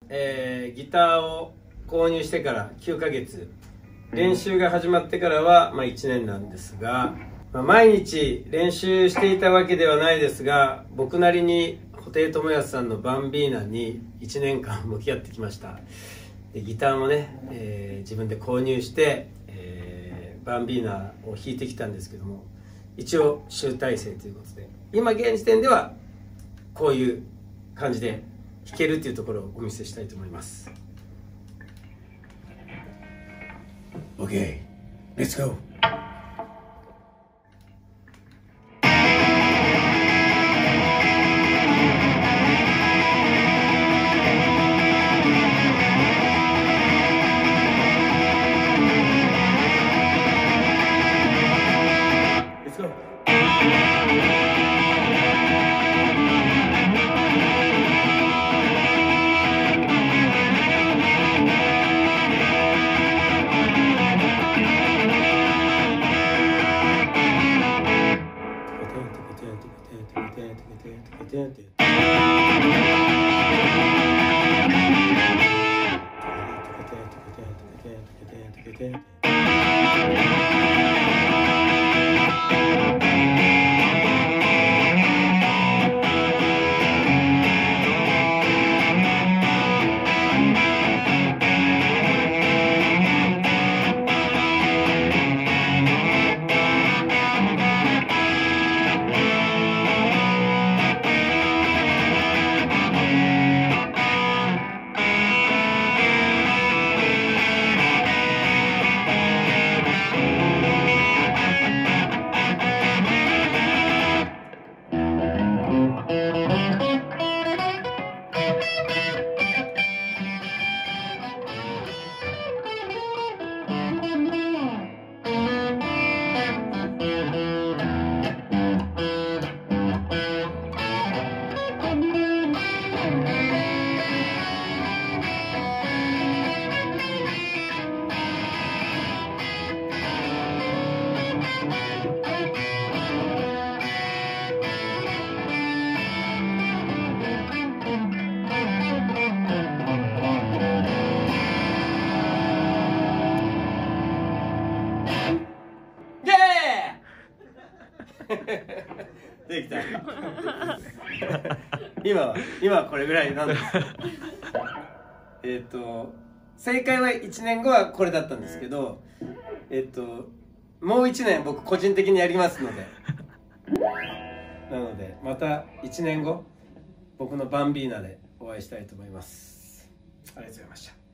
ギターを購入してから9ヶ月、練習が始まってからは、1年なんですが、毎日練習していたわけではないですが、僕なりに布袋寅泰さんのバンビーナに1年間向き合ってきました。でギターもね、自分で購入して、バンビーナを弾いてきたんですけども、一応集大成ということで、今現時点ではこういう感じで弾けるというところをお見せしたいと思います。 OK, let's go. Let's go.できた。今はこれぐらいなんです。正解は1年後はこれだったんですけど、もう1年僕個人的にやりますので、なのでまた1年後僕のバンビーナでお会いしたいと思います。ありがとうございました。